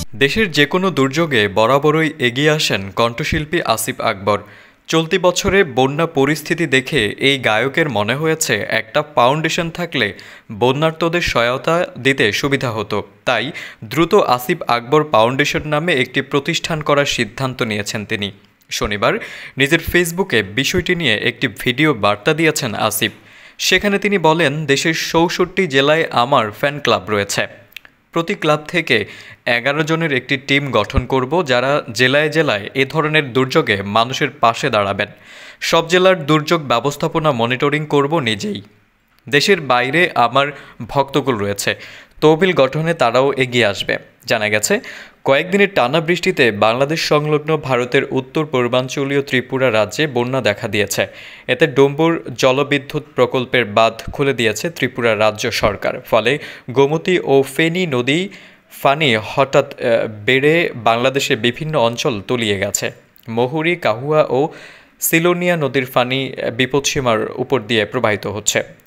দেশের যেকোনো দুর্যোগে বরাবরই এগিয়ে আসেন কণ্ঠশিল্পী আসিফ আকবর। চলতি বছরে বন্যা পরিস্থিতি দেখে এই গায়কের মনে হয়েছে একটা ফাউন্ডেশন থাকলে বন্যার্তদের সহায়তা দিতে সুবিধা হতো। তাই দ্রুত আসিফ আকবর ফাউন্ডেশন নামে একটি প্রতিষ্ঠান করার সিদ্ধান্ত নিয়েছেন তিনি। শনিবার নিজের ফেসবুকে বিষয়টি নিয়ে একটি ভিডিও বার্তা দিয়েছেন আসিফ। সেখানে তিনি বলেন, দেশের ৬৪ জেলায় আমার ফ্যান ক্লাব রয়েছে। প্রতি ক্লাব থেকে ১১ জনের একটি টিম গঠন করব, যারা জেলায় জেলায় এ ধরনের দুর্যোগে মানুষের পাশে দাঁড়াবেন। সব জেলার দুর্যোগ ব্যবস্থাপনা মনিটরিং করব নিজেই। দেশের বাইরে আমার ভক্তকুল রয়েছে, তহবিল গঠনে তারাও এগিয়ে আসবে। জানা গেছে, কয়েকদিনের টানা বৃষ্টিতে বাংলাদেশ সংলগ্ন ভারতের উত্তর পূর্বাঞ্চলীয় ত্রিপুরা রাজ্যে বন্যা দেখা দিয়েছে। এতে ডম্বুর জলবিদ্যুৎ প্রকল্পের বাঁধ খুলে দিয়েছে ত্রিপুরা রাজ্য সরকার। ফলে গোমতী ও ফেনী নদী ফানি হঠাৎ বেড়ে বাংলাদেশের বিভিন্ন অঞ্চল তলিয়ে গেছে। মহুরী, কাহুয়া ও সিলোনিয়া নদীর ফানি বিপদসীমার উপর দিয়ে প্রবাহিত হচ্ছে।